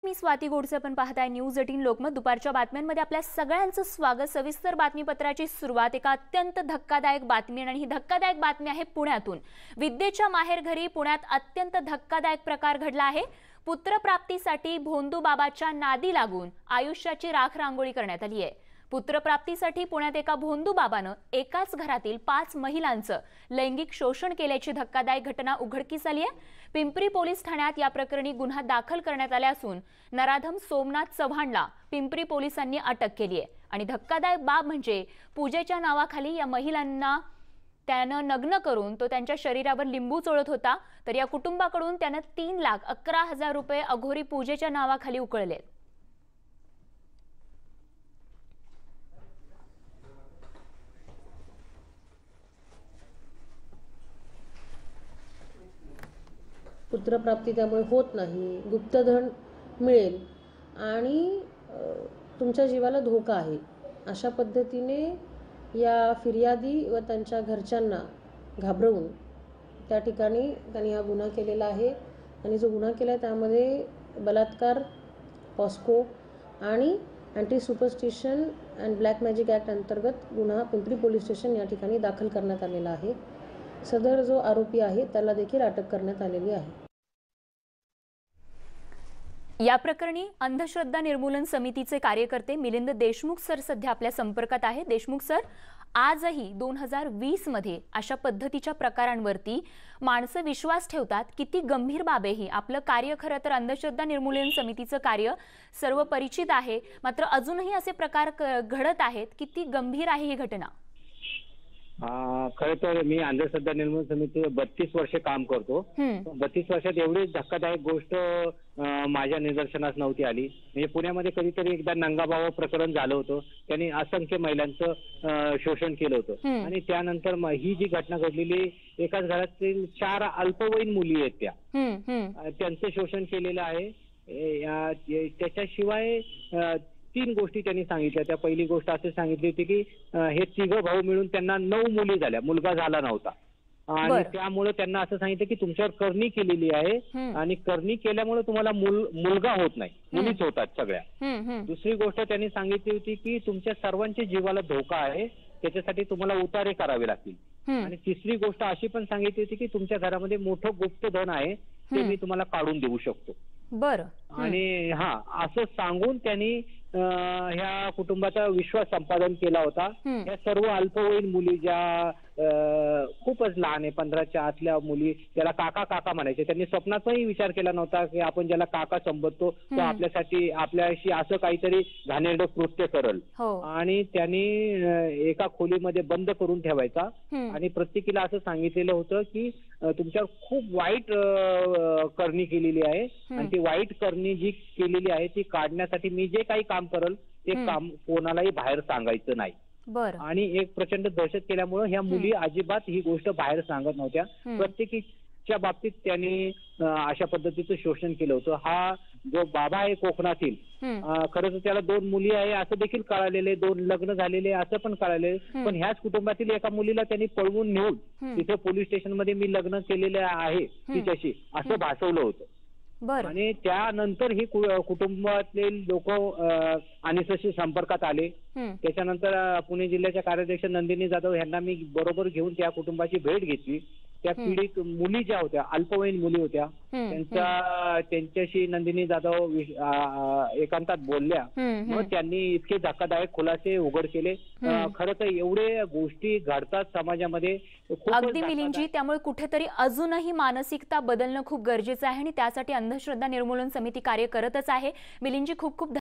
मी स्वाती गोडसे, आपण पाहताय न्यूज 18 लोकमत। दुपारच्या बातम्यांमध्ये आपल्या सगळ्यांचं स्वागत। सविस्तर बातमीपत्राची सुरुवात एका अत्यंत धक्कादायक बातमी, आणि ही धक्कादायक बातमी आहे पुण्यातून। विद्येच्या माहेरघरी पुण्यात अत्यंत धक्कादायक प्रकार घडला आहे। पुत्रप्राप्तीसाठी भोंदू बाबाच्या नादी लागून आयुष्याची राख रांगोळी करण्यात आली आहे। पुत्रप्राप्तीसाठी पुण्यात एका भोंदू बाबानं एकाच घरातील 5 महिलांचं लैंगिक शोषण केल्याची धक्कादायक घटना उघडकीस आली आहे। पिंपरी पोलीस ठाण्यात या प्रकरणी गुन्हा दाखल करण्यात आला असून नराधम सोमनाथ चव्हाणला पिंपरी पोलिसांनी अटक केली आहे। आणि धक्कादायक बाब म्हणजे पूजेच्या नावाखाली या महिलांना त्यानं नग्न करून तो त्यांच्या शरीरावर लिंबू चोळत होता। तर या कुटुंबाकडून त्यानं 3,11,000 रुपये अघोरी पूजेच्या नावाखाली उकळले। पुत्रप्राप्ती त्यामुळे होत नाही, गुप्तधन मिळेल आणि तुमच्या जीवाला धोका आहे, अशा पद्धतीने या फिर्यादी व त्यांच्या घरच्यांना घाबरवून त्या ठिकाणी त्यांनी हा गुन्हा केलेला आहे। आणि जो गुन्हा केला आहे त्यामध्ये बलात्कार, पॉस्को आणि anti superstition and black magic act अंतर्गत गुन्हा पिंपरी पोलीस स्टेशन या ठिकाणी दाखल करण्यात आलेला आहे। सदर जो आरोपी आहे त्याला देखील अटक करण्यात आलेली आहे। या प्रकरणी अंधश्रद्धा निर्मूलन समितीचे कार्यकर्ते मिलिंद देशमुख सर सध्या आपल्या संपर्कात आहे। देशमुख सर, आजही 2020 मध्ये अशा पद्धतीच्या प्रकारांवरती माणसं विश्वास ठेवतात, किती गंभीर बाब आहे ही। आपलं कार्य खरं तर अंधश्रद्धा निर्मूलन समितीचं कार्य सर्व परिचित आहे, मात्र अजूनही असे प्रकार घडत आहेत। किती गंभीर आहे ही घटना? खरं तर मी अंधश्रद्धा निर्मूलन समिती 32 वर्ष काम करतो। 32 वर्षात एवढी धक्कादायक गोष्ट माझ्या निदर्शनास नव्हती आली। म्हणजे पुण्यामध्ये कधीतरी एकदा नंगाबावा प्रकरण झालं होतं, त्यांनी असंख्य महिलांचं शोषण केलं होतं। आणि त्यानंतर ही जी घटना घडलेली, एकाच घरातील 4 अल्पवयीन मुली आहेत, त्यांचं शोषण केलेलं आहे। त्याच्याशिवाय 3 गोष्टी त्यांनी सांगितल्या। त्या पहिली गोष्ट असे सांगितली होती की हे 3 भाऊ मिळून त्यांना 9 मुली झाल्या, मुलगा झाला नव्हता, आणि त्यामुळे त्यांना असं सांगितलं की तुमच्यावर करणी केलेली आहे आणि करणी केल्यामुळे तुम्हाला मुलगा होत नाही, मुलीच होतात सगळ्या। दुसरी गोष्ट त्यांनी सांगितली होती की तुमच्या सर्वांच्या जीवाला धोका आहे, त्याच्यासाठी तुम्हाला उतारे करावे लागतील। आणि तिसरी गोष्ट अशी पण सांगितली होती की तुमच्या घरामध्ये मोठं गुप्तधन आहे, ते मी तुम्हाला काढून देऊ शकतो। आणि असं सांगून त्यांनी ह्या कुटुंबाचा विश्वास संपादन केला होता। या सर्व अल्पवयीन मुली ज्या खूपच लहान आहे, 15च्या आतल्या मुली, त्याला काका काका म्हणायचे। त्यांनी स्वप्नातही विचार केला नव्हता की आपण ज्याला काका संबोधतो तो आपल्यासाठी आपल्याशी असं काहीतरी घाणेरडं कृत्य करल। आणि त्यांनी एका खोलीमध्ये बंद करून ठेवायचा आणि प्रत्येकीला असं सांगितलेलं होतं की तुमच्यावर खूप वाईट करणी केलेली आहे, आणि ती वाईट करणी जी केलेली आहे ती काढण्यासाठी मी जे काही काम करल ते काम कोणालाही बाहेर सांगायचं नाही। आणि एक प्रचंड दहशत केल्यामुळे ह्या मुली अजिबात ही गोष्ट बाहेर सांगत नव्हत्या। प्रत्येकीच्या बाबतीत त्यांनी अशा पद्धतीचं शोषण केलं होतं। हा जो बाबा आहे कोकणातील, खरं तर त्याला 2 मुली आहे असं देखील कळालेले, 2 लग्न झालेले असं पण कळाले। पण ह्याच कुटुंबातील एका मुलीला त्यांनी पळवून नेऊन तिथे पोलीस स्टेशनमध्ये मी लग्न केलेले आहे तिच्याशी असं भासवलं होतं। आणि त्यानंतर ही कुटुंबातले लोक अनिसशी संपर्कात आले। त्याच्यानंतर पुणे जिल्ह्याच्या कार्याध्यक्ष नंदिनी जाधव यांना मी बरोबर घेऊन त्या कुटुंबाची भेट घेतली। त्या पीडित मुली ज्या होत्या, अल्पवयीन मुली होत्या, त्यांच्याशी नंदिनी जाधव एकांतात बोलल्या। मग त्यांनी इतके धक्कादायक खुलासे उघड केले। खरं तर एवढे गोष्टी घडतात समाजामध्ये, अगदी मिलिंदजी, त्यामुळे कुठेतरी अजूनही मानसिकता बदलणं खूप गरजेचं आहे, आणि त्यासाठी अंधश्रद्धा निर्मूलन समिती कार्य करतच आहे। मिलिंदजी, खूप खूप